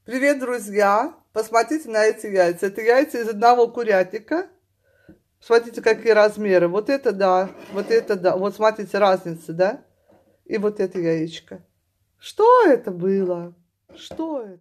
Привет, друзья! Посмотрите на эти яйца. Это яйца из одного курятника. Смотрите, какие размеры. Вот это да, вот это да. Вот смотрите, разница, да? И вот это яичко. Что это было? Что это?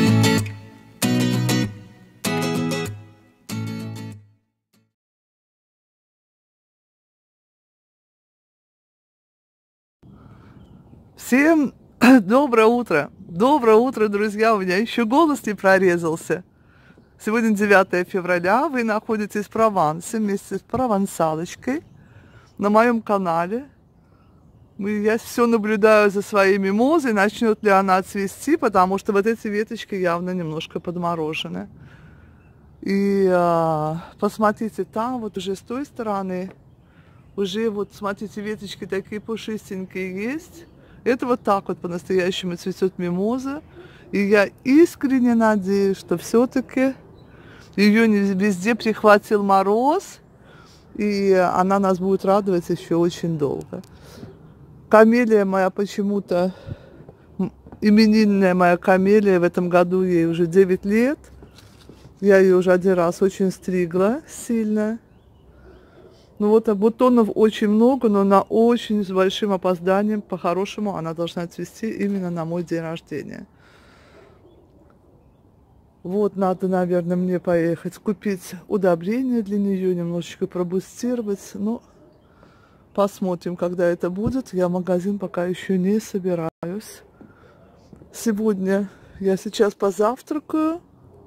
Всем доброе утро! Доброе утро, друзья! У меня еще голос не прорезался. Сегодня 9 февраля, вы находитесь в Провансе вместе с провансалочкой на моем канале. Я все наблюдаю за своей мимозой, начнет ли она цвести, потому что вот эти веточки явно немножко подморожены. И посмотрите, там вот уже с той стороны, уже вот, смотрите, веточки такие пушистенькие есть. Это вот так вот по-настоящему цветет мимоза. И я искренне надеюсь, что все-таки ее не везде прихватил мороз, и она нас будет радовать еще очень долго. Камелия моя почему-то, именинная моя камелия, в этом году ей уже 9 лет. Я ее уже один раз очень стригла сильно. Ну вот бутонов очень много, но она очень с большим опозданием. По-хорошему она должна цвести именно на мой день рождения. Вот надо, наверное, мне поехать купить удобрения для нее, немножечко пробустировать. Ну, посмотрим, когда это будет. Я в магазин пока еще не собираюсь. Сегодня я сейчас позавтракаю.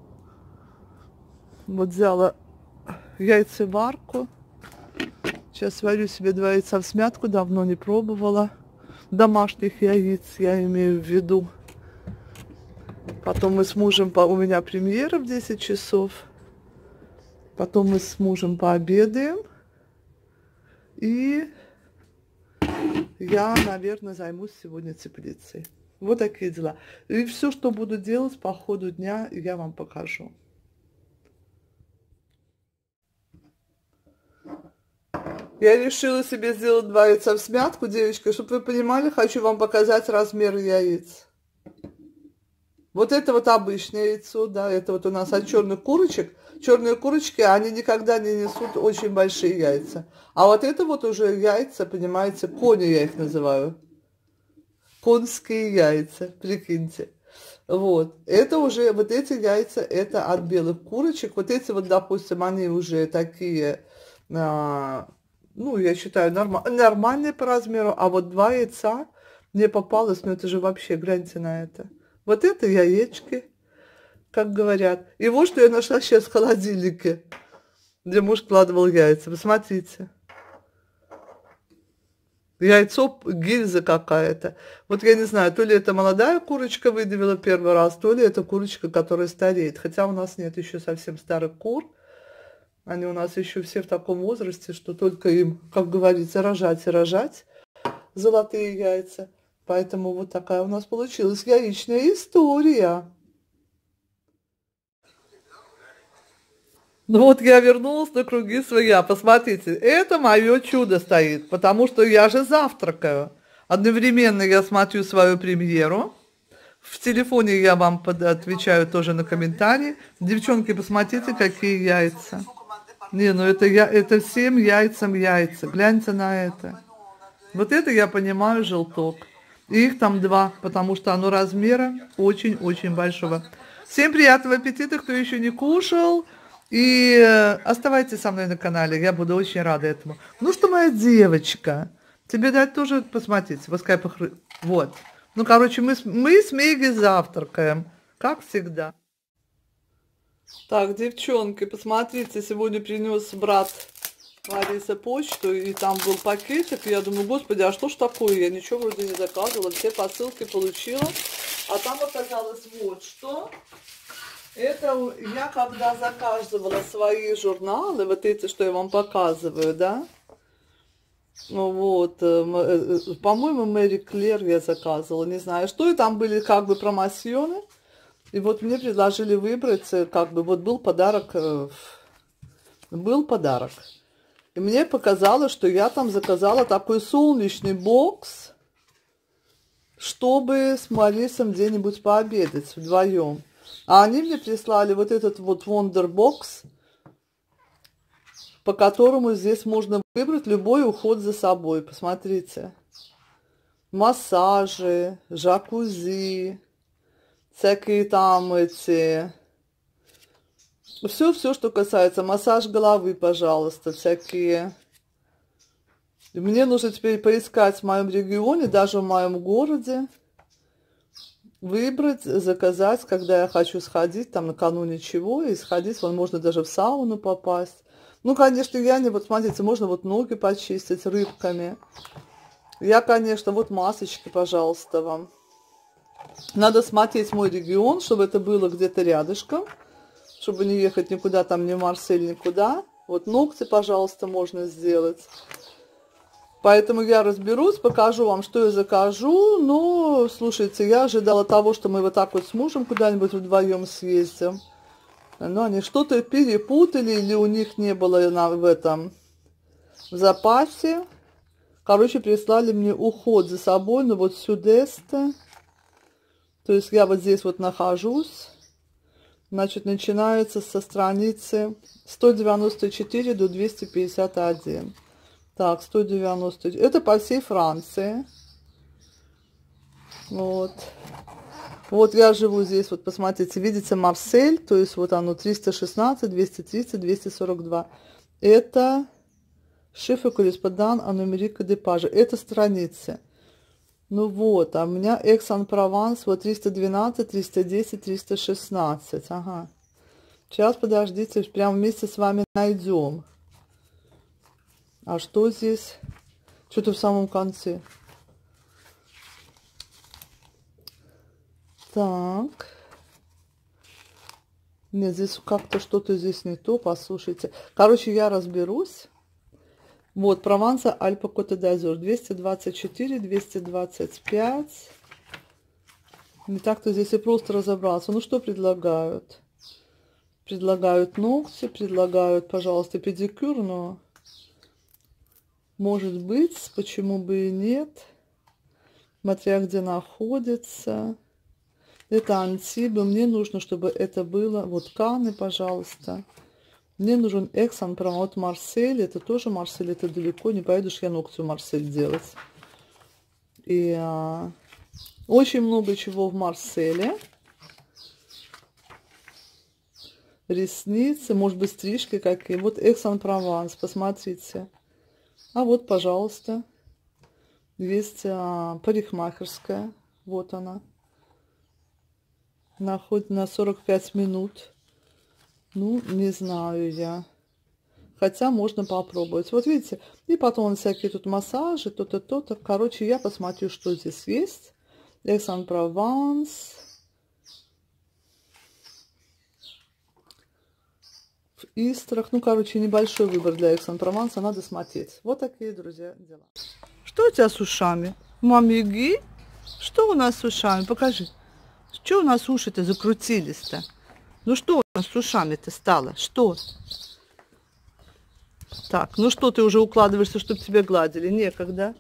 Вот взяла яйцеварку. Сейчас варю себе 2 яйца в смятку, давно не пробовала. Домашних яиц я имею в виду. Потом мы с мужем, у меня премьера в 10 часов. Потом мы с мужем пообедаем. И я, наверное, займусь сегодня теплицей. Вот такие дела. И все, что буду делать по ходу дня, я вам покажу. Я решила себе сделать 2 яйца в смятку, девочки, чтобы вы понимали, хочу вам показать размер яиц. Вот это вот обычное яйцо, да, это вот у нас от черных курочек. Черные курочки, они никогда не несут очень большие яйца. А вот это вот уже яйца, понимаете, кони я их называю. Конские яйца, прикиньте. Вот, это уже, вот эти яйца, это от белых курочек. Вот эти вот, допустим, они уже такие, ну, я считаю, нормальные по размеру. А вот 2 яйца мне попалось, ну, это же вообще, гляньте на это. Вот это яички, как говорят. И вот что я нашла сейчас в холодильнике, где муж складывал яйца. Посмотрите. Яйцо, гильза какая-то. Вот я не знаю, то ли это молодая курочка выдавила первый раз, то ли это курочка, которая стареет. Хотя у нас нет еще совсем старых кур. Они у нас еще все в таком возрасте, что только им, как говорится, рожать и рожать золотые яйца. Поэтому вот такая у нас получилась яичная история. Ну вот я вернулась на круги своя. Посмотрите, это мое чудо стоит, потому что я же завтракаю. Одновременно я смотрю свою премьеру. В телефоне я вам отвечаю тоже на комментарии. Девчонки, посмотрите, какие яйца. Не, ну это всем яйцам яйца. Гляньте на это. Вот это я понимаю желток. И их там 2, потому что оно размера очень-очень большого. Всем приятного аппетита, кто еще не кушал. И оставайтесь со мной на канале, я буду очень рада этому. Ну что, моя девочка, тебе дать тоже посмотреть, пускай Вот. Ну, короче, мы с Меги завтракаем, как всегда. Так, девчонки, посмотрите, сегодня принес брат Лариса почту, и там был пакетик. Я думаю, господи, а что ж такое? Я ничего вроде не заказывала, все посылки получила. А там оказалось вот что. Это я когда заказывала свои журналы, вот эти, что я вам показываю, да. Ну вот, по-моему, Мэри Клэр я заказывала, не знаю что. И там были как бы промоционы. И вот мне предложили выбрать, как бы, вот был подарок. И мне показалось, что я там заказала такой солнечный бокс, чтобы с Марисом где-нибудь пообедать вдвоем. А они мне прислали вот этот вот Wonderbox, по которому здесь можно выбрать любой уход за собой. Посмотрите. Массажи, джакузи, всякие там эти... Все, что касается массаж головы, пожалуйста, всякие. Мне нужно теперь поискать в моем регионе, даже в моем городе, выбрать, заказать, когда я хочу сходить, там накануне чего, и сходить, вон можно даже в сауну попасть. Ну, конечно, я не, вот смотрите, можно вот ноги почистить рыбками. Я, конечно, вот масочки, пожалуйста, вам. Надо смотреть мой регион, чтобы это было где-то рядышком. Чтобы не ехать никуда, там, ни в Марсель, никуда. Вот ногти, пожалуйста, можно сделать. Поэтому я разберусь, покажу вам, что я закажу. Но, слушайте, я ожидала того, что мы вот так вот с мужем куда-нибудь вдвоем съездим. Но они что-то перепутали, или у них не было в запасе. Короче, прислали мне уход за собой, ну вот сюда-то. То есть я вот здесь вот нахожусь. Значит, начинается со страницы 194 до 251. Так, 190. Это по всей Франции. Вот. Вот я живу здесь, вот посмотрите, видите, Марсель, то есть вот оно 316, 230, 242. Это шифр корреспондан Анумерика Депажа. Это страницы. Ну вот, а у меня Экс-Ан-Прованс, вот 312, 310, 316. Ага. Сейчас, подождите, прям вместе с вами найдем. А что здесь? Что-то в самом конце. Так. Нет, здесь как-то что-то здесь не то, послушайте. Короче, я разберусь. Вот, Прованса, Альпа, Коте д'Азур, 224, 225. Не так-то здесь и просто разобраться. Ну, что предлагают? Предлагают ногти, предлагают, пожалуйста, педикюр, но... Может быть, почему бы и нет. Смотря где находится. Это Антибы. Мне нужно, чтобы это было... Вот Каны, пожалуйста. Мне нужен Экс-Ан-Прованс. Вот Марсель. Это тоже Марсель. Это далеко. Не поедешь я ногти в Марсель делать. И очень много чего в Марселе. Ресницы. Может быть, стрижки какие. Вот Экс-Ан-Прованс. Посмотрите. А вот, пожалуйста. Есть парикмахерская. Вот она. Находит на 45 минут. Ну, не знаю я. Хотя можно попробовать. Вот видите. И потом всякие тут массажи, то-то, то-то. Короче, я посмотрю, что здесь есть. Экс-Ан-Прованс. В Истрах. Ну, короче, небольшой выбор для Экс-Ан-Прованса. Надо смотреть. Вот такие, друзья, дела. Что у тебя с ушами? Мамиги? Что у нас с ушами? Покажи. Что у нас уши-то закрутились-то? Ну что у нас с ушами-то стало? Что? Так, ну что ты уже укладываешься, чтобы тебя гладили? Некогда.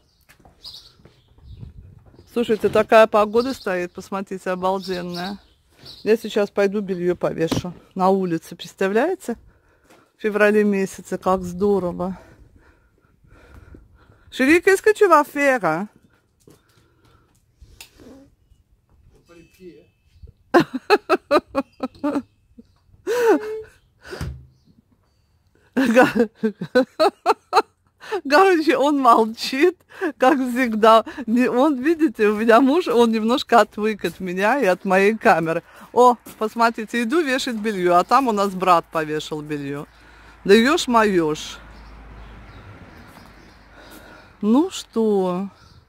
Слушайте, такая погода стоит, посмотрите, обалденная. Я сейчас пойду белье повешу на улице, представляете? В феврале месяце, как здорово. Chérie, qu'est-ce que tu vas faire? Короче, он молчит, как всегда. Он, видите, у меня муж, он немножко отвык от меня и от моей камеры. О, посмотрите, иду вешать белье, а там у нас брат повешал белье. Даешь-моешь. Ну что?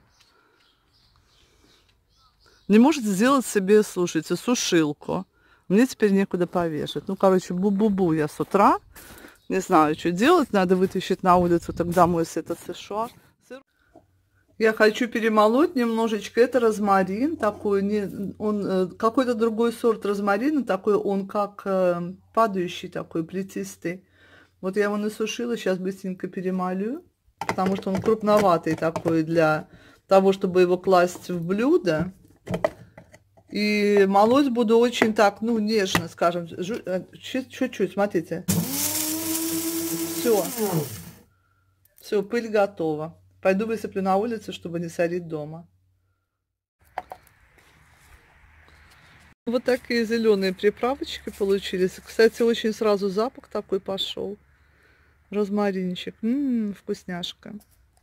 Не может сделать себе, слушайте, сушилку. Мне теперь некуда повешать. Ну, короче, бу-бу-бу я с утра. Не знаю, что делать. Надо вытащить на улицу тогда мой этот сешуар. Я хочу перемолоть немножечко. Это розмарин такой. Он какой-то другой сорт розмарина. Такой он как падающий такой, плетистый. Вот я его насушила. Сейчас быстренько перемолю. Потому что он крупноватый такой для того, чтобы его класть в блюдо. И молоть буду очень так, ну, нежно, скажем, чуть-чуть, смотрите. Все. Все, пыль готова. Пойду высыплю на улицу, чтобы не сорить дома. Вот такие зеленые приправочки получились. Кстати, очень сразу запах такой пошел. Розмаринчик. Вкусняшка.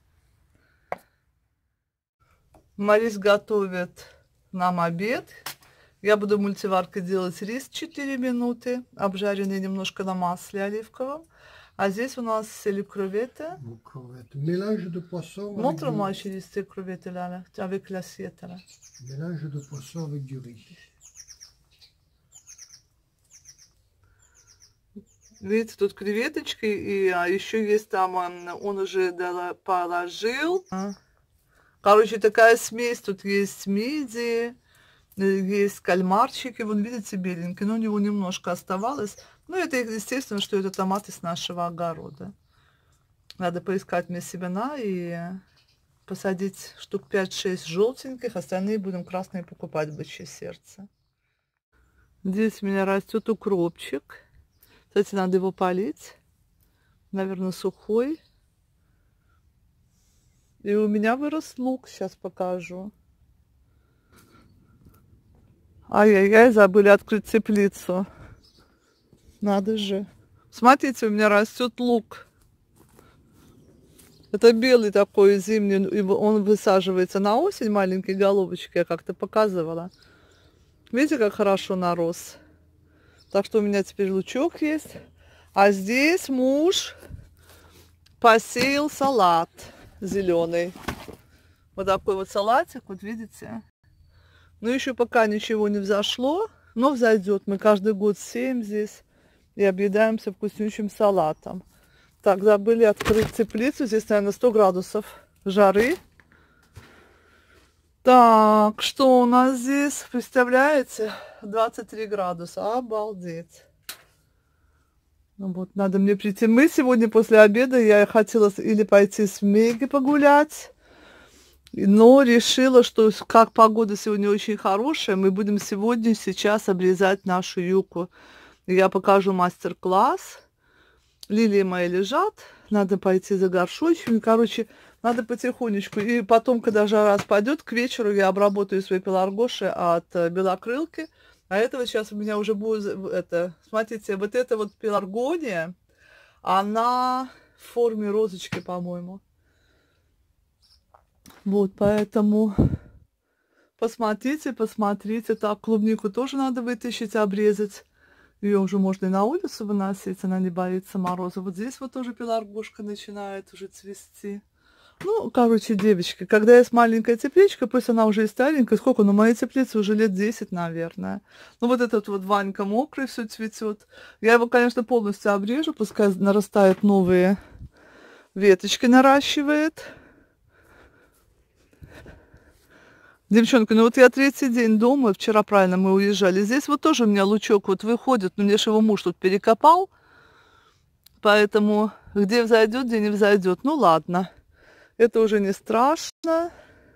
Марис готовит нам обед. Я буду в мультиварке делать рис 4 минуты, обжаренный немножко на масле оливковом. А здесь у нас les crevettes. Mélange de poisson. Montre-moi chez ces crevettes là, avec l'assiette là. Mélange de poisson avec du riz. Видите, тут креветочки, и еще есть там, он уже положил. Короче, такая смесь, тут есть мидии, есть кальмарчики, вон, видите, беленькие, но у него немножко оставалось. Ну, это естественно, что это томаты с нашего огорода. Надо поискать мне семена и посадить штук 5-6 желтеньких, остальные будем красные покупать, бычье сердце. Здесь у меня растет укропчик. Кстати, надо его полить. Наверное, сухой. И у меня вырос лук, сейчас покажу. Ай-яй-яй, забыли открыть теплицу. Надо же. Смотрите, у меня растет лук. Это белый такой зимний, он высаживается на осень, маленькие головочки, я как-то показывала. Видите, как хорошо нарос. Так что у меня теперь лучок есть. А здесь муж посеял салат зеленый. Вот такой вот салатик, вот видите. Но еще пока ничего не взошло, но взойдет. Мы каждый год сеем здесь и объедаемся вкуснючим салатом. Так, забыли открыть теплицу. Здесь, наверное, 100 градусов жары. Так, что у нас здесь? Представляете? 23 градуса. Обалдеть. Ну вот, надо мне прийти. Мы сегодня после обеда, я хотела или пойти с Меги погулять, но решила, что как погода сегодня очень хорошая, мы будем сейчас обрезать нашу юку. Я покажу мастер-класс. Лилии мои лежат, надо пойти за горшочками. Короче, надо потихонечку. И потом, когда жара спадет, к вечеру я обработаю свои пеларгоши от белокрылки. А этого сейчас у меня уже будет, смотрите, вот эта вот пеларгония, она в форме розочки, по-моему. Вот, поэтому посмотрите. Так, клубнику тоже надо вытащить, обрезать. Ее уже можно и на улицу выносить, она не боится мороза. Вот здесь вот тоже пеларгошка начинает уже цвести. Ну, короче, девочки, когда есть маленькая тепличка, пусть она уже и старенькая, сколько, ну, моей теплице уже лет 10, наверное. Ну, вот этот вот Ванька мокрый, все цветет. Я его, конечно, полностью обрежу, пускай нарастают новые веточки, наращивает. Девчонки, ну вот я 3-й день дома, вчера правильно мы уезжали. Здесь вот тоже у меня лучок вот выходит, но мне же его муж тут перекопал. Поэтому где взойдет, где не взойдет. Ну ладно, это уже не страшно.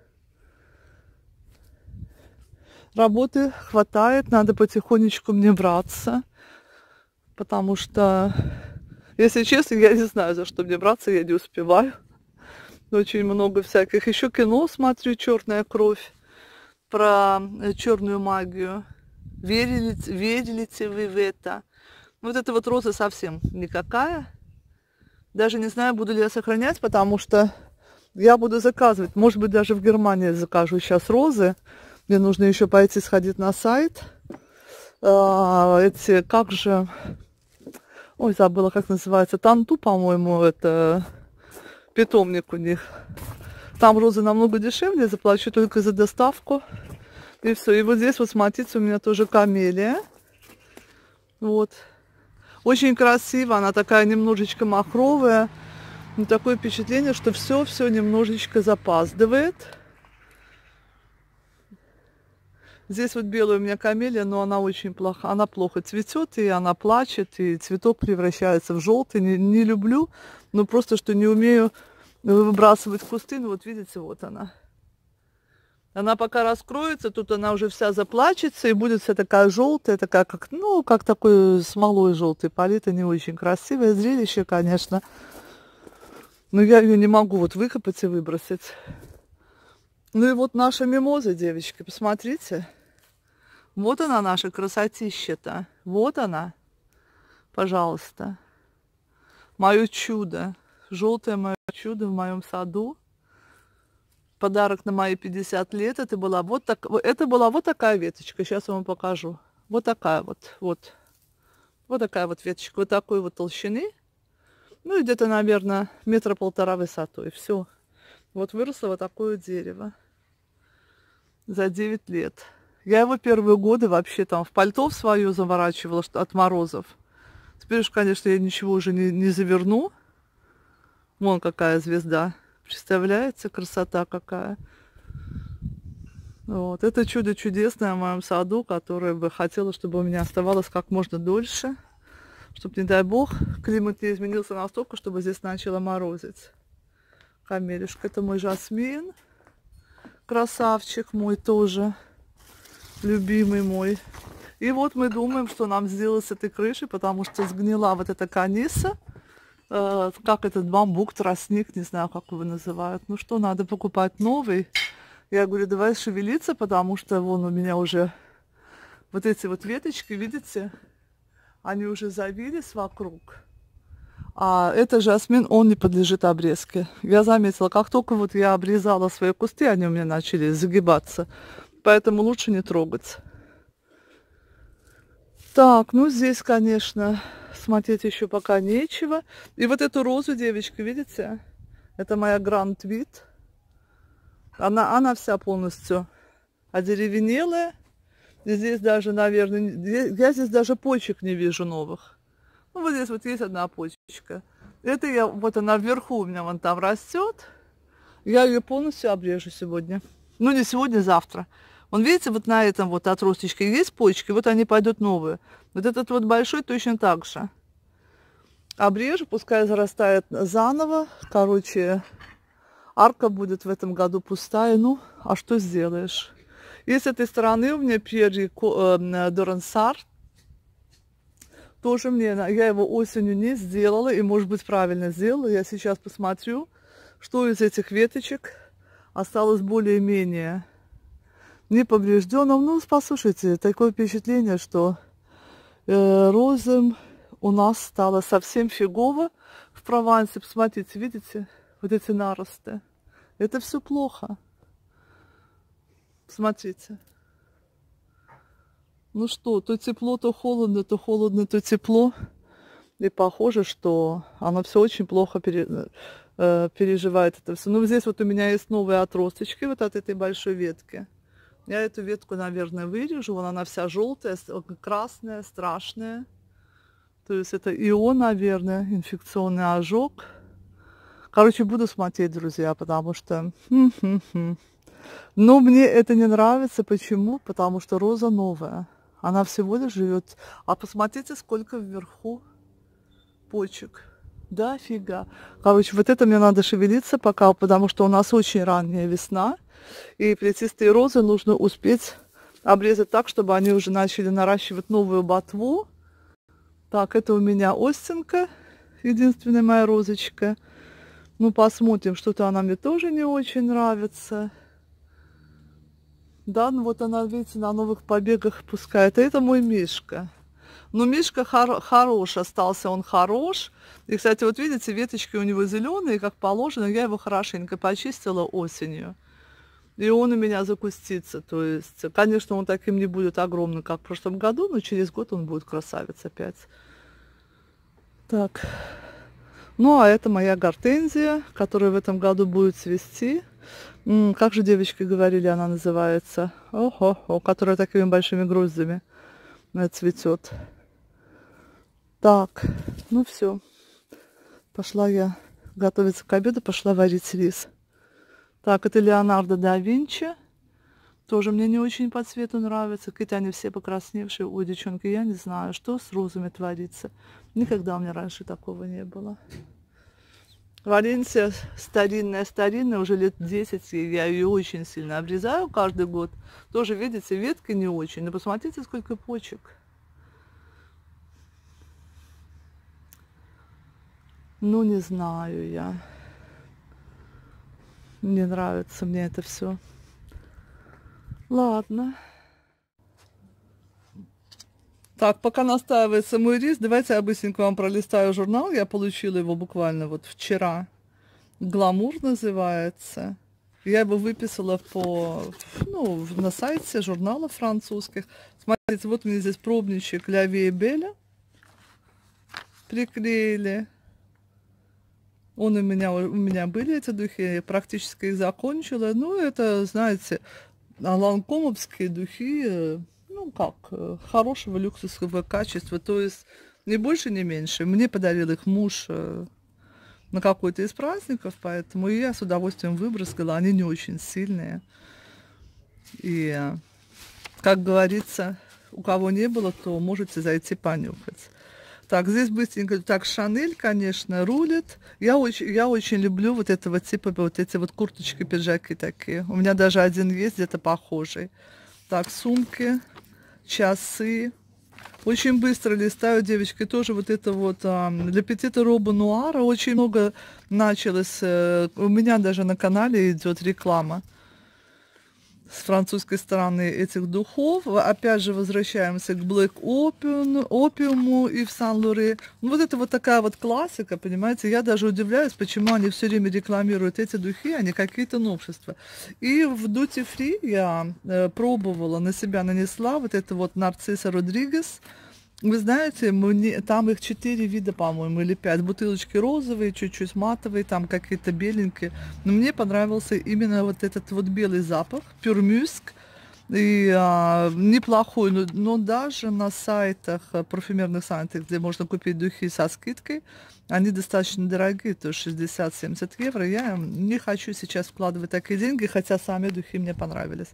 Работы хватает, надо потихонечку мне браться. Потому что, если честно, я не знаю, за что мне браться, я не успеваю. Очень много всяких. Еще кино смотрю «Черная кровь», про черную магию. Верите вы в это? Вот эта вот роза совсем никакая. Даже не знаю, буду ли я сохранять, потому что я буду заказывать. Может быть, даже в Германии закажу сейчас розы. Мне нужно еще пойти сходить на сайт. Как же... Ой, забыла, как называется. Танту, по-моему, это питомник у них. Там розы намного дешевле, заплачу только за доставку. И все. И вот здесь вот, смотрите, у меня тоже камелия. Вот. Очень красиво. Она такая немножечко махровая. Но такое впечатление, что все немножечко запаздывает. Здесь вот белая у меня камелия, но она очень плохо. Она плохо цветет, и она плачет, и цветок превращается в желтый. Не люблю, но просто что не умею выбрасывать кусты. Ну вот видите, вот она. Она пока раскроется, тут она уже вся заплачется и будет вся такая желтая, такая как, ну, как такой смолой желтый полита, не очень красивое зрелище, конечно. Но я ее не могу вот выкопать и выбросить. Ну и вот наша мимоза, девочки, посмотрите. Вот она, наша красотища-то. Вот она, пожалуйста. Мое чудо. Желтое мое чудо в моем саду. Подарок на мои 50 лет. Это была вот такая веточка. Сейчас я вам покажу. Вот такая вот. Вот такая вот веточка. Вот такой вот толщины. Ну и где-то, наверное, 1,5 метра высотой. Все. Вот выросло вот такое дерево. За 9 лет. Я его первые годы вообще там в пальто в свое заворачивала от морозов. Теперь уж, конечно, я ничего уже не заверну. Вон какая звезда. Представляете, красота какая. Вот. Это чудо чудесное в моем саду, которое бы хотела, чтобы у меня оставалось как можно дольше. Чтобы, не дай бог, климат не изменился настолько, чтобы здесь начало морозить. Камелюшка, это мой жасмин. Красавчик мой тоже. Любимый мой. И вот мы думаем, что нам сделать с этой крышей, потому что сгнила вот эта каниса. Как этот бамбук, тростник, не знаю, как его называют. Ну что, надо покупать новый. Я говорю, давай шевелиться, потому что вон у меня уже вот эти вот веточки, видите, они уже завились вокруг. А это жасмин, он не подлежит обрезке. Я заметила, как только вот я обрезала свои кусты, они у меня начали загибаться. Поэтому лучше не трогать. Так, ну здесь, конечно, смотреть еще пока нечего. И вот эту розу, девочки, видите? Это моя Гранд Вит. Она вся полностью одеревенелая. И здесь даже, наверное, я здесь даже почек не вижу новых. Ну, вот здесь вот есть одна почечка. Это вот она вверху у меня вон там растет. Я ее полностью обрежу сегодня. Ну, не сегодня, завтра. Вон, видите, вот на этом вот отросточке есть почки, вот они пойдут новые. Вот этот вот большой точно так же. Обрежу, пускай зарастает заново. Короче, арка будет в этом году пустая. Ну, а что сделаешь? И с этой стороны у меня перья Дорансар. Тоже я его осенью не сделала, и, может быть, правильно сделала. Я сейчас посмотрю, что из этих веточек осталось более-менее неповрежденным. Ну, послушайте, такое впечатление, что розам у нас стало совсем фигово в Провансе. Посмотрите, видите, вот эти наросты. Это все плохо. Смотрите. Ну что, то тепло, то холодно, то холодно, то тепло. И похоже, что оно все очень плохо переживает это все. Ну, здесь вот у меня есть новые отросточки вот от этой большой ветки. Я эту ветку, наверное, вырежу. Вон она вся желтая, красная, страшная. То есть это ион, наверное, инфекционный ожог. Короче, буду смотреть, друзья, потому что... Но мне это не нравится. Почему? Потому что роза новая. Она всего лишь живет. А посмотрите, сколько вверху почек. Да, фига. Короче, вот это мне надо шевелиться пока, потому что у нас очень ранняя весна. И плетистые розы нужно успеть обрезать так, чтобы они уже начали наращивать новую ботву. Так, это у меня Остинка, единственная моя розочка. Ну, посмотрим, что-то она мне тоже не очень нравится. Да, ну вот она, видите, на новых побегах пускает. А это мой Мишка. Но Мишка хорош остался, он хорош. И, кстати, вот видите, веточки у него зеленые, как положено. Я его хорошенько почистила осенью. И он у меня закустится. То есть, конечно, он таким не будет огромным, как в прошлом году, но через год он будет красавец опять. Так. Ну, а это моя гортензия, которая в этом году будет цвести. Как же девочки говорили, она называется? Ого-го, которая такими большими гроздями цветет. Так, ну все. Пошла я готовиться к обеду, пошла варить рис. Так, это Леонардо да Винчи. Тоже мне не очень по цвету нравится. Какие-то они все покрасневшие. Ой, девчонки, я не знаю, что с розами творится. Никогда у меня раньше такого не было. Валенсия старинная, уже лет 10, и я ее очень сильно обрезаю каждый год. Тоже, видите, ветки не очень, но посмотрите, сколько почек. Ну, не знаю я. Не нравится мне это все. Ладно. Так, пока настаивается мой рис, давайте я быстренько вам пролистаю журнал. Я получила его буквально вот вчера. «Гламур» называется. Я его выписала на сайте журналов французских. Смотрите, вот у меня здесь пробничек «Ля Vie Belle» приклеили. У меня были эти духи, я практически их закончила. Ну, это, знаете, ланкомовские духи, хорошего люксового качества. То есть ни больше, ни меньше. Мне подарил их муж на какой-то из праздников, поэтому я с удовольствием выбросила. Они не очень сильные. И, как говорится, у кого не было, то можете зайти понюхать. Так, здесь быстренько. Так, Шанель, конечно, рулит. Я очень люблю вот этого типа, вот эти вот курточки, пиджаки такие. У меня даже один есть где-то похожий. Так, сумки, часы. Очень быстро листаю, девочки, тоже вот это вот для Петита Роба Нуара очень много началось. У меня даже на канале идет реклама с французской стороны этих духов. Опять же возвращаемся к Black Opium и в Сан-Лоре. Ну, вот это вот такая вот классика, понимаете. Я даже удивляюсь, почему они все время рекламируют эти духи, а не какие-то новшества. И в Duty Free я пробовала, на себя нанесла вот это вот Нарцисса Родригес. Вы знаете, там их 4 вида, по-моему, или 5. Бутылочки розовые, чуть-чуть матовые, там какие-то беленькие. Но мне понравился именно вот этот вот белый запах, Pure Musk. И неплохой, но даже на сайтах, парфюмерных сайтах, где можно купить духи со скидкой, они достаточно дорогие, то есть 60-70 евро. Я не хочу сейчас вкладывать такие деньги, хотя сами духи мне понравились.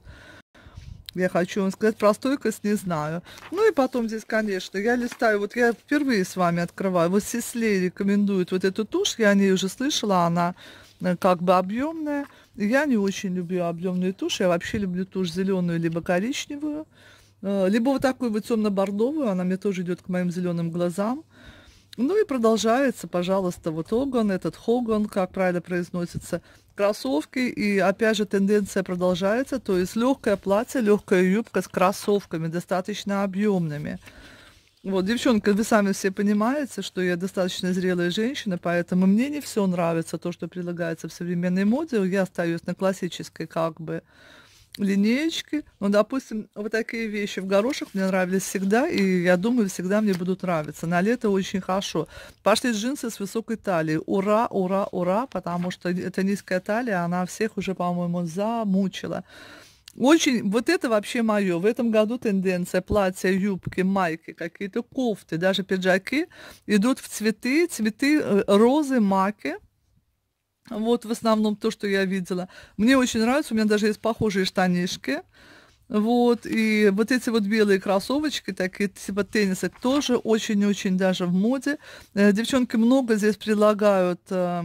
Я хочу вам сказать, про стойкость не знаю. Ну и потом здесь, конечно, я листаю, вот я впервые с вами открываю. Вот Сислей рекомендует вот эту тушь, я о ней уже слышала, она как бы объемная. Я не очень люблю объемную тушь, я вообще люблю тушь зеленую либо коричневую, либо вот такую вот темно-бордовую, она мне тоже идет к моим зеленым глазам. Ну и продолжается, пожалуйста, вот Хоган, как правильно произносится, кроссовки, и опять же тенденция продолжается, то есть легкое платье, легкая юбка с кроссовками, достаточно объемными. Вот, девчонки, вы сами все понимаете, что я достаточно зрелая женщина, поэтому мне не все нравится, то, что предлагается в современной моде, я остаюсь на классической как бы линеечки. Ну, допустим, вот такие вещи в горошек мне нравились всегда, и я думаю, всегда мне будут нравиться. На лето очень хорошо. Пошли джинсы с высокой талией. Ура, ура, ура, потому что эта низкая талия, она всех уже, по-моему, замучила. Очень, вот это вообще мое. В этом году тенденция платья, юбки, майки, какие-то кофты, даже пиджаки идут в цветы, розы, маки. Вот в основном то, что я видела. Мне очень нравится, у меня даже есть похожие штанишки. Вот, и вот эти вот белые кроссовочки, такие типа теннисок, тоже очень-очень даже в моде. Девчонки много здесь предлагают.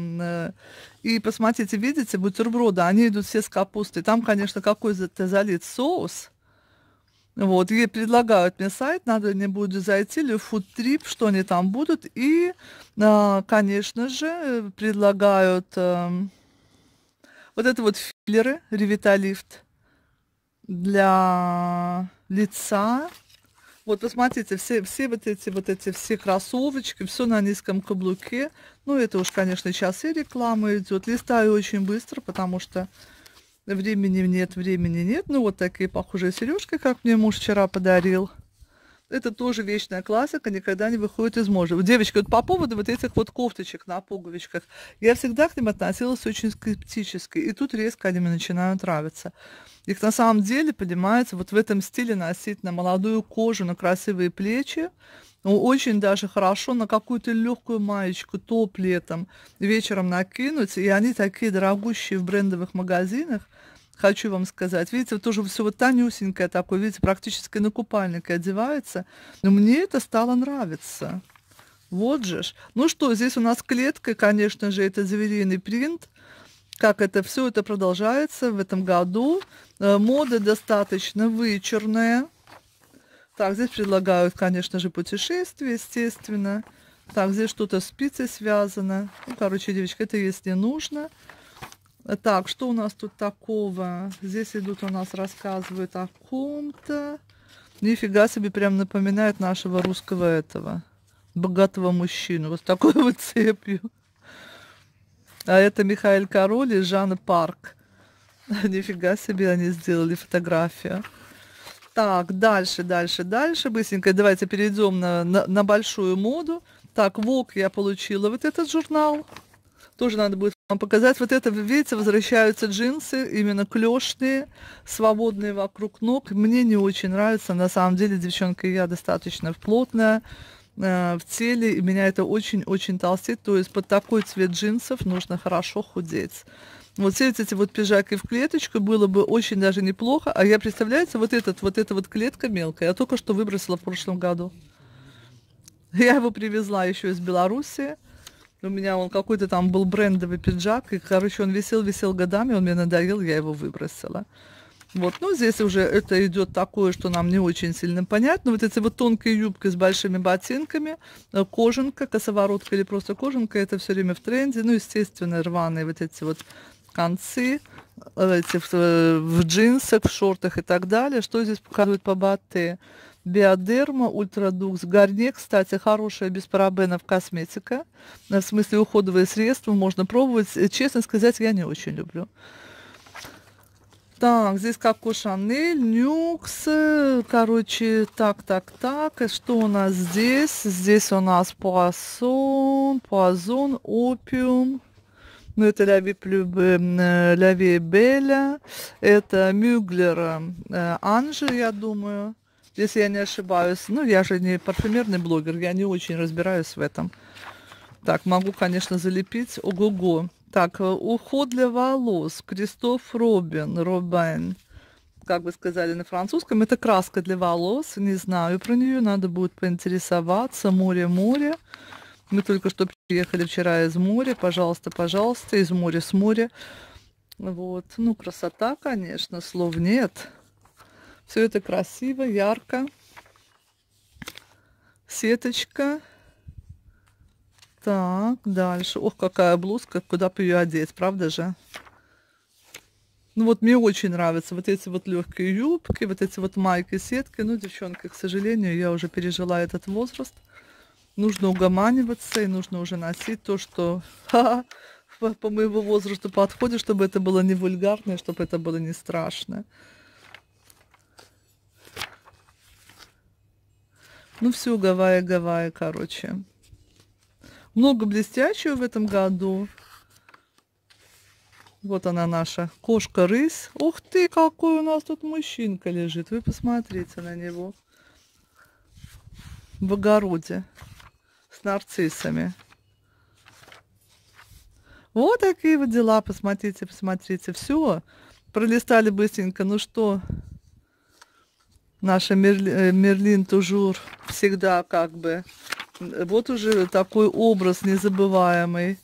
И посмотрите, видите, бутерброды, они идут все с капустой. Там, конечно, какой-то залит соус. Вот, и предлагают мне сайт, надо мне будет зайти, или Food Trip, что они там будут. И, конечно же, предлагают вот это вот филлеры, Revitalift для лица. Вот, посмотрите, все вот эти все кроссовочки, все на низком каблуке. Ну, это уж, конечно, сейчас и реклама идет. Листаю очень быстро, потому что времени нет. Ну, вот такие похожие сережки, как мне муж вчера подарил. Это тоже вечная классика, никогда не выходит из моды. Девочки, вот по поводу вот этих вот кофточек на пуговичках, я всегда к ним относилась очень скептически, и тут резко они мне начинают нравиться. Их на самом деле, понимаете, вот в этом стиле носить на молодую кожу, на красивые плечи, очень даже хорошо на какую-то легкую маечку, топ летом, вечером накинуть, и они такие дорогущие в брендовых магазинах. Хочу вам сказать, видите, тоже все вот тонюсенькое такое, видите, практически на купальнике одевается. Но мне это стало нравиться. Вот же ж. Ну что, здесь у нас клетка, конечно же, это звериный принт. Как это все это продолжается в этом году. Мода достаточно вычурная. Так, здесь предлагают, конечно же, путешествие, естественно. Так, здесь что-то с спицей связано. Ну, короче, девочки, это если нужно. Так, что у нас тут такого? Здесь идут у нас, рассказывают о ком-то. Нифига себе, прям напоминает нашего русского этого богатого мужчину. Вот с такой вот цепью. А это Михаил Король и Жанна Парк. Нифига себе они сделали фотографию. Так, дальше. Быстренько давайте перейдем на большую моду. Так, Vogue я получила вот этот журнал. Тоже надо будет вам показать. Вот это, вы видите, возвращаются джинсы, именно клешные, свободные вокруг ног. Мне не очень нравится. На самом деле, девчонка, я достаточно плотная в теле, и меня это очень-очень толстит. То есть под такой цвет джинсов нужно хорошо худеть. Вот все эти вот пиджаки в клеточку было бы очень даже неплохо. А я, представляете, вот эта вот клетка мелкая, я только что выбросила в прошлом году. Я его привезла еще из Беларуси. У меня он какой-то там был брендовый пиджак, и, короче, он висел годами, он мне надоел, я его выбросила. Вот, ну, здесь уже это идет такое, что нам не очень сильно понятно. Вот эти вот тонкие юбки с большими ботинками, кожанка, косоворотка или просто кожанка, это все время в тренде. Ну, естественно, рваные вот эти вот концы, эти в джинсах, в шортах и так далее. Что здесь показывают по Батте? Биодерма, Ультрадукс, Гарниer, кстати, хорошая без парабенов косметика. В смысле уходовые средства можно пробовать. Честно сказать, я не очень люблю. Так, здесь Коко Шанель, Нюкс, короче, так. Что у нас здесь? Здесь у нас Пуассон, Опиум. Ну, это Ля Vie Belle, это Мюглер, Анжи, я думаю, если я не ошибаюсь. Ну, я же не парфюмерный блогер, я не очень разбираюсь в этом. Так, могу, конечно, залепить. Ого-го. Так, уход для волос. Кристоф Робин, как бы сказали на французском. Это краска для волос. Не знаю про нее, надо будет поинтересоваться. Море. Мы только что приехали вчера из моря. Пожалуйста, из моря с моря. Вот. Ну, красота, конечно, слов нет. Все это красиво, ярко. Сеточка. Так, дальше. Ох, какая блузка, куда бы ее одеть, правда же? Ну вот мне очень нравятся вот эти вот легкие юбки, вот эти вот майки, сетки. Ну, девчонки, к сожалению, я уже пережила этот возраст. Нужно угоманиваться и нужно уже носить то, что по моему возрасту подходит, чтобы это было не вульгарно, чтобы это было не страшно. Ну все, Гавайи, короче. Много блестящего в этом году. Вот она наша кошка-рысь. Ух ты, какой у нас тут мужчинка лежит. Вы посмотрите на него. В огороде. С нарциссами. Вот такие вот дела. Посмотрите. Все. Пролистали быстренько. Ну что, наша Мерлин Тужур всегда как бы. Вот уже такой образ незабываемый.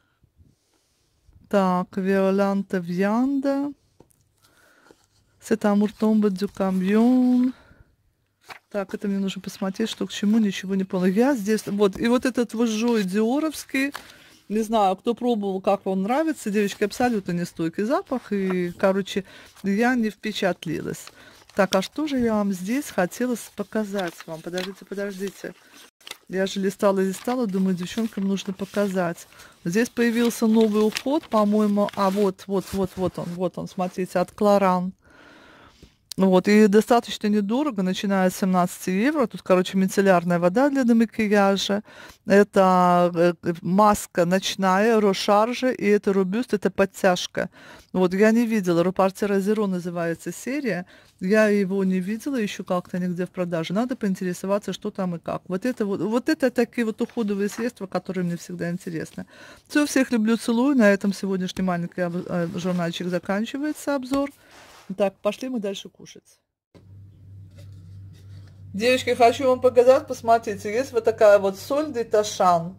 Так, Виоланта Вьянда. C'est amour tombe du camion. Так, это мне нужно посмотреть, что к чему, ничего не понял. Я здесь, вот, и вот этот вот жой диоровский, не знаю, кто пробовал, как вам нравится, девочки, абсолютно нестойкий запах, и, короче, я не впечатлилась. Так, а что же я вам здесь хотела показать вам? Подождите. Я же листала, думаю, девчонкам нужно показать. Здесь появился новый уход, по-моему, вот он, смотрите, от Кларан. Вот, и достаточно недорого, начиная с 17 евро. Тут, короче, мицеллярная вода для демакияжа. Это маска ночная, рошаржа, и это робюст, это подтяжка. Вот, я не видела, Репортера Зеро называется серия. Я его не видела еще как-то нигде в продаже. Надо поинтересоваться, что там и как. Вот это такие вот уходовые средства, которые мне всегда интересны. Все, всех люблю, целую. На этом сегодняшний маленький журнальчик заканчивается, обзор. Так, пошли мы дальше кушать. Девочки, хочу вам показать, посмотрите, есть вот такая вот соль де ташан,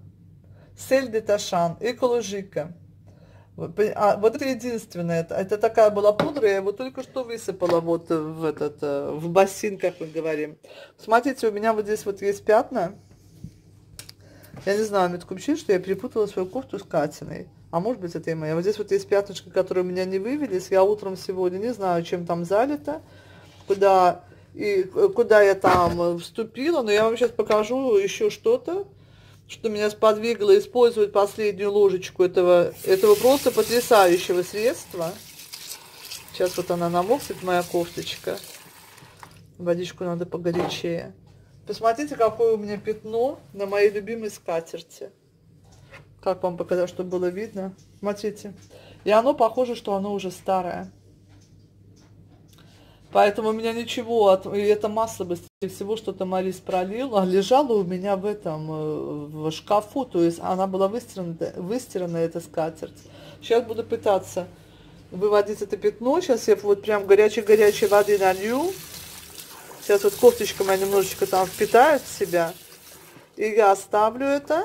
экологика. Вот это единственное, это такая была пудра, я его только что высыпала вот в бассейн, как мы говорим. Смотрите, у меня вот здесь вот есть пятна. Я не знаю, мне такое ощущение, что я перепутала свою кофту с Катиной. А может быть, это и моя. Вот здесь вот есть пятнышко, которые у меня не вывелись. Я утром сегодня не знаю, чем там залито, куда я там вступила. Но я вам сейчас покажу еще что-то, что меня сподвигло использовать последнюю ложечку этого просто потрясающего средства. Сейчас вот она намокнет, моя кофточка. Водичку надо погорячее. Посмотрите, какое у меня пятно на моей любимой скатерти. Как вам показать, чтобы было видно? Смотрите. И оно похоже, что оно уже старое. Поэтому у меня ничего, и это масло, быстрее всего, что-то Марис пролила, лежала у меня в шкафу, то есть она была выстирана, эта скатерть. Сейчас буду пытаться выводить это пятно. Сейчас я вот прям горячей воды налью. Сейчас вот кофточка моя немножечко там впитает в себя. И я оставлю это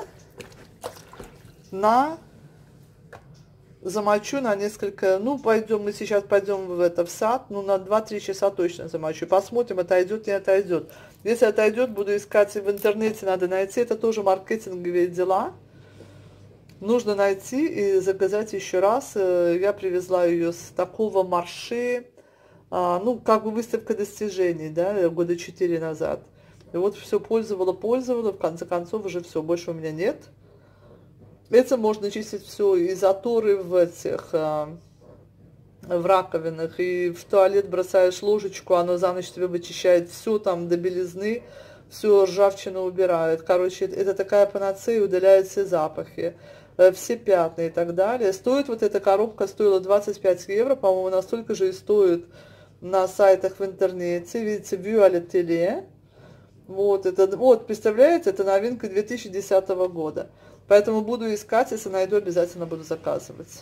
замочу на несколько, мы сейчас пойдем в сад, на 2-3 часа точно замочу. Посмотрим, отойдет, не отойдет. Если отойдет, буду искать в интернете, надо найти. Это тоже маркетинговые дела. Нужно найти и заказать еще раз. Я привезла ее с такого марше, выставка достижений, да, года 4 назад. И вот все пользовала, в конце концов уже все, больше у меня нет. Это можно чистить все и заторы в раковинах, и в туалет бросаешь ложечку, оно за ночь тебе вычищает все там до белизны, всю ржавчину убирает. Короче, это такая панацея, удаляет все запахи, все пятна и так далее. Стоит вот эта коробка, стоила 25 евро, по-моему, настолько же и стоит на сайтах в интернете. Видите, Violet Tele. Вот, представляете, это новинка 2010 года. Поэтому буду искать, если найду, обязательно буду заказывать.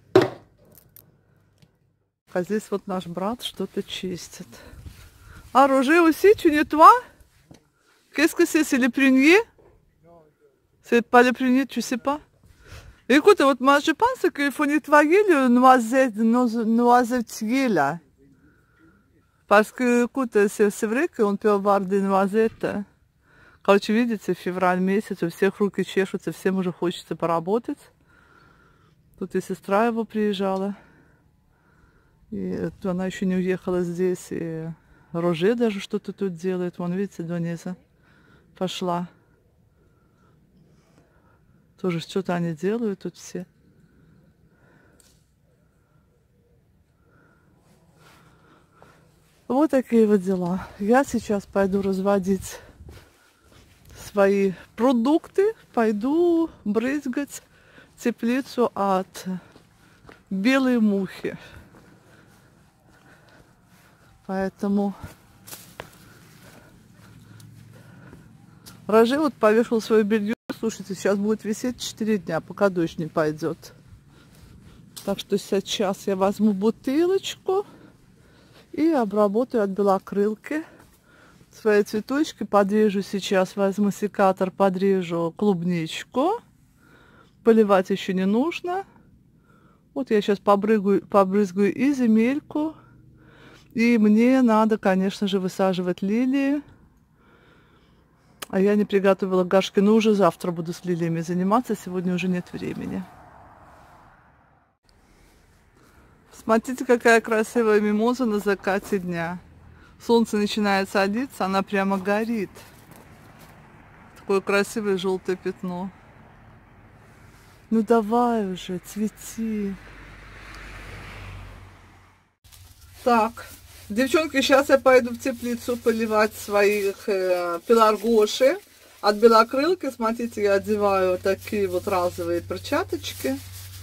А здесь вот наш брат что-то чистит. А Roger aussi, tu nettoies? Qu'est-ce que c'est le prunier? C'est pas le prunier, tu sais pas? Écoute, вот moi je pense qu'il faut nettoyer le noisetier là. Parce que, écoute, c'est vrai qu'on peut avoir des noisettes. Короче, видите, февраль месяц, у всех руки чешутся, всем уже хочется поработать. Тут и сестра его приезжала. И она еще не уехала здесь. И Роже даже что-то тут делает. Вон, видите, Дониза пошла. Тоже что-то они делают тут все. Вот такие вот дела. Я сейчас пойду разводить свои продукты, пойду брызгать теплицу от белой мухи. Поэтому Роже вот повешал свое белье. Слушайте, сейчас будет висеть 4 дня, пока дождь не пойдет. Так что сейчас я возьму бутылочку и обработаю от белокрылки свои цветочки. Подрежу сейчас, возьму секатор, подрежу клубничку. Поливать еще не нужно. Вот я сейчас побрызгаю и земельку. И мне надо, конечно же, высаживать лилии. А я не приготовила горшки, но уже завтра буду с лилиями заниматься. Сегодня уже нет времени. Смотрите, какая красивая мимоза на закате дня. Солнце начинает садиться, она прямо горит. Такое красивое желтое пятно. Ну давай уже, цвети. Так, девчонки, сейчас я пойду в теплицу поливать своих пеларгоши от белокрылки. Смотрите, я одеваю такие вот разовые перчаточки.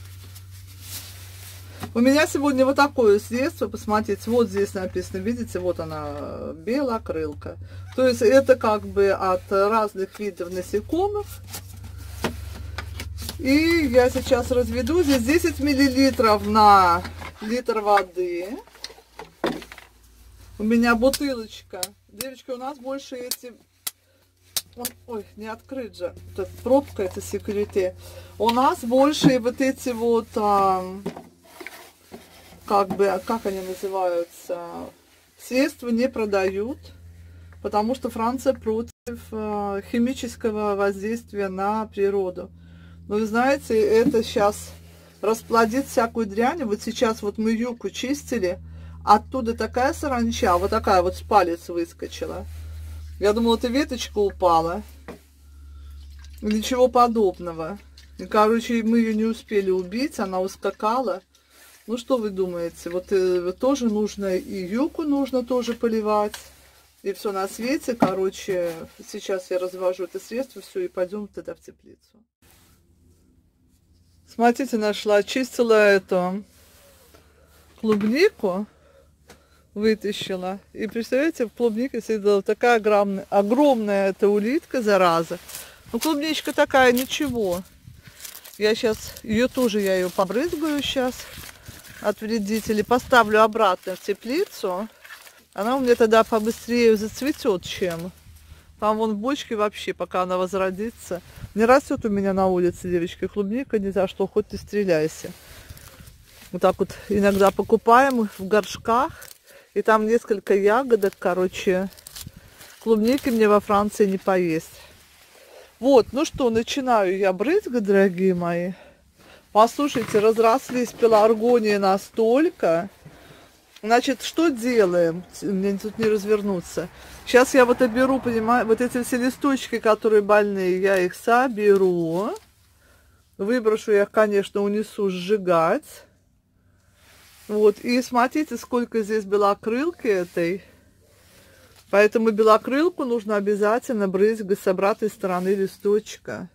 У меня сегодня вот такое средство, посмотрите, вот здесь написано, видите, вот она, белокрылка. То есть это как бы от разных видов насекомых. И я сейчас разведу, здесь 10 миллилитров на литр воды. У меня бутылочка. Девочки, у нас больше эти... Ой, не открыть же. Это пробка, это секурите. У нас больше вот эти вот... как бы, как они называются? Средства не продают, потому что Франция против химического воздействия на природу. Но вы знаете, это сейчас расплодит всякую дрянь. Вот сейчас вот мы юбку чистили, оттуда такая саранча, вот такая вот с палец выскочила. Я думала, это веточка упала. Ничего подобного. И, короче, мы ее не успели убить, она ускакала. Ну, что вы думаете? Вот тоже нужно, и юбку нужно тоже поливать. И все на свете. Короче, сейчас я развожу это средство, все, и пойдем тогда в теплицу. Смотрите, нашла, чистила эту клубнику, вытащила. И представляете, в клубнике сидела такая огромная эта улитка, зараза. Ну, клубничка такая, ничего. Я сейчас, я ее побрызгаю сейчас от вредителей. Поставлю обратно в теплицу. Она у меня тогда побыстрее зацветет, чем. Там вон в бочке вообще, пока она возродится. Не растет у меня на улице, девочки, клубника, ни за что, хоть ты стреляйся. Вот так вот иногда покупаем в горшках. И там несколько ягодок, короче. Клубники мне во Франции не поесть. Вот, ну что, начинаю я брызгать, дорогие мои. Послушайте, разрослись пеларгонии настолько. Значит, что делаем? Мне тут не развернуться. Сейчас я вот оберу, понимаю, вот эти все листочки, которые больные, я их соберу. Выброшу, я их, конечно, унесу сжигать. Вот, и смотрите, сколько здесь белокрылки этой. Поэтому белокрылку нужно обязательно брызгать с обратной стороны листочка.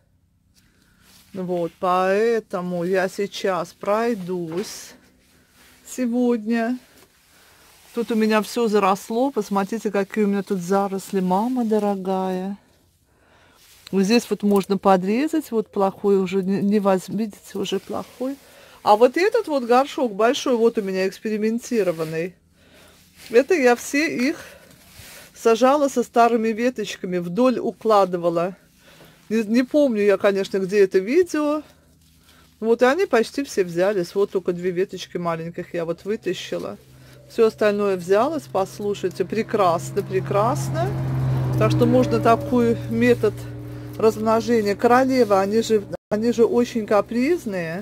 Вот, поэтому я сейчас пройдусь сегодня. Тут у меня все заросло. Посмотрите, какие у меня тут заросли, мама дорогая. Вот здесь вот можно подрезать. Вот плохой уже не видите, уже плохой. А вот этот вот горшок большой, вот у меня экспериментированный. Это я все их сажала со старыми веточками, вдоль укладывала. Не помню я, конечно, где это видео. Вот и они почти все взялись. Вот только 2 веточки маленьких я вот вытащила. Все остальное взялось, послушайте, прекрасно, прекрасно. Так что можно такой метод размножения. Королевы, они же очень капризные,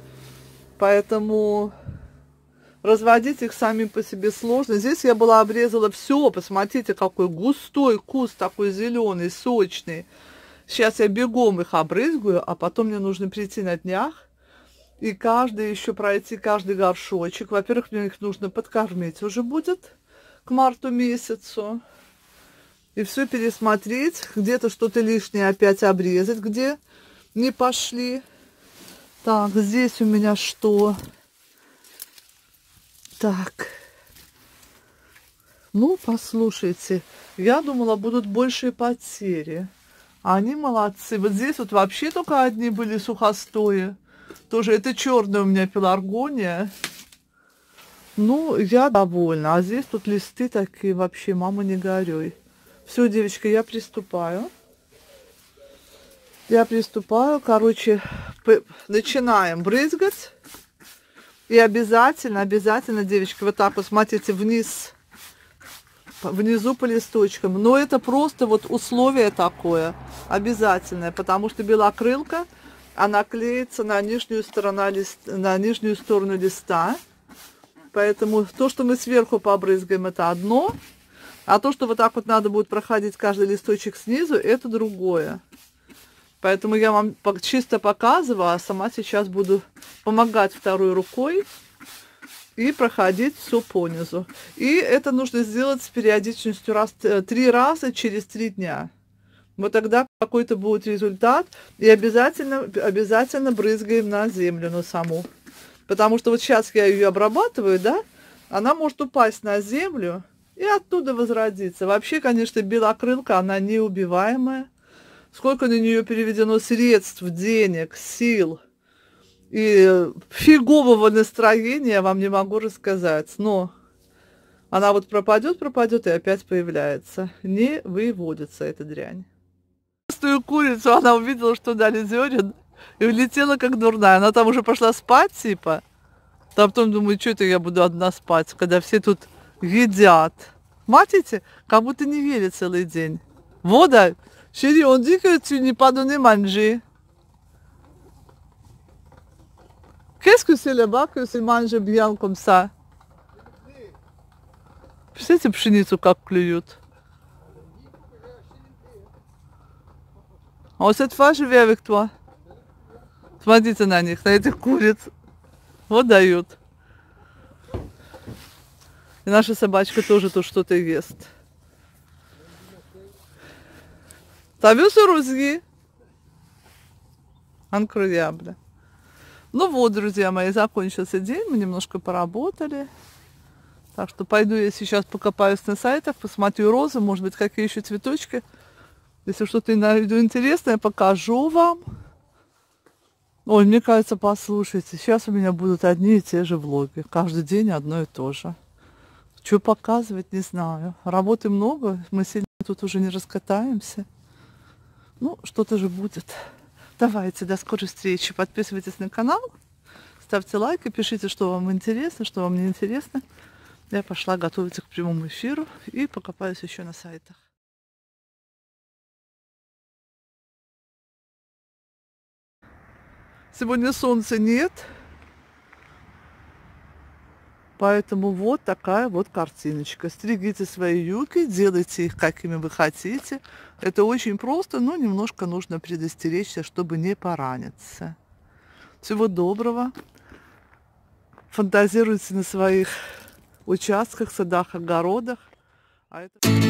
поэтому разводить их сами по себе сложно. Здесь я была обрезала все, посмотрите, какой густой куст, такой зеленый, сочный. Сейчас я бегом их обрызгаю, а потом мне нужно прийти на днях и еще пройти каждый горшочек. Во-первых, мне их нужно подкормить уже будет к марту месяцу. И все пересмотреть, где-то что-то лишнее опять обрезать, где не пошли. Так, здесь у меня что? Так. Ну, послушайте, я думала, будут большие потери. Они молодцы. Вот здесь вот вообще только одни были сухостои. Тоже это черная у меня пеларгония. Ну, я довольна. А здесь тут листы такие вообще, мама, не горюй. Все, девочки, я приступаю. Короче, начинаем брызгать. И обязательно, девочки, вот так вот смотрите вниз. Внизу по листочкам. Но это просто вот условие такое обязательное, потому что белокрылка, она клеится на нижнюю сторону листа. Поэтому то, что мы сверху побрызгаем, это одно. А то, что вот так вот надо будет проходить каждый листочек снизу, это другое. Поэтому я вам чисто показываю, а сама сейчас буду помогать второй рукой и проходить все по низу. И это нужно сделать с периодичностью 3 раза через 3 дня. Вот тогда какой-то будет результат. И обязательно брызгаем на землю, на саму. Потому что вот сейчас я ее обрабатываю, да, она может упасть на землю и оттуда возродиться. Вообще, конечно, белокрылка, она неубиваемая. Сколько на нее переведено средств, денег, сил и фигового настроения, я вам не могу рассказать. Но Она вот пропадет и опять появляется. Не выводится эта дрянь. Простую курицу она увидела, что дали зерен, и улетела как дурная. Она там уже пошла спать, типа. Там потом думаю, что это я буду одна спать, когда все тут едят. Матите, как будто не ели целый день. Вода, chérie, on dit que tu n'es pas donné manger. Qu'est-ce que c'est là-bas que c'est mange bien comme ça? Представляете, пшеницу как клюют. А cette fois, je vais avec toi. Смотрите на них, на этих куриц. Вот дают. И наша собачка тоже тут что-то ест. T'as vu ce rosier? Incroyable. Ну вот, друзья мои, закончился день, мы немножко поработали. Так что пойду я сейчас покопаюсь на сайтах, посмотрю розы, может быть, какие еще цветочки. Если что-то найду интересное, покажу вам. Ой, мне кажется, послушайте, сейчас у меня будут одни и те же влоги. Каждый день одно и то же. Что показывать, не знаю. Работы много, мы сильно тут уже не раскатаемся. Ну, что-то же будет. Давайте, до скорой встречи. Подписывайтесь на канал, ставьте лайки, пишите, что вам интересно, что вам не интересно. Я пошла готовиться к прямому эфиру и покопаюсь еще на сайтах. Сегодня солнца нет, поэтому вот такая вот картиночка. Стригите свои юбки, делайте их какими вы хотите. Это очень просто, но немножко нужно предостеречься, чтобы не пораниться. Всего доброго. Фантазируйте на своих участках, садах, огородах. А это...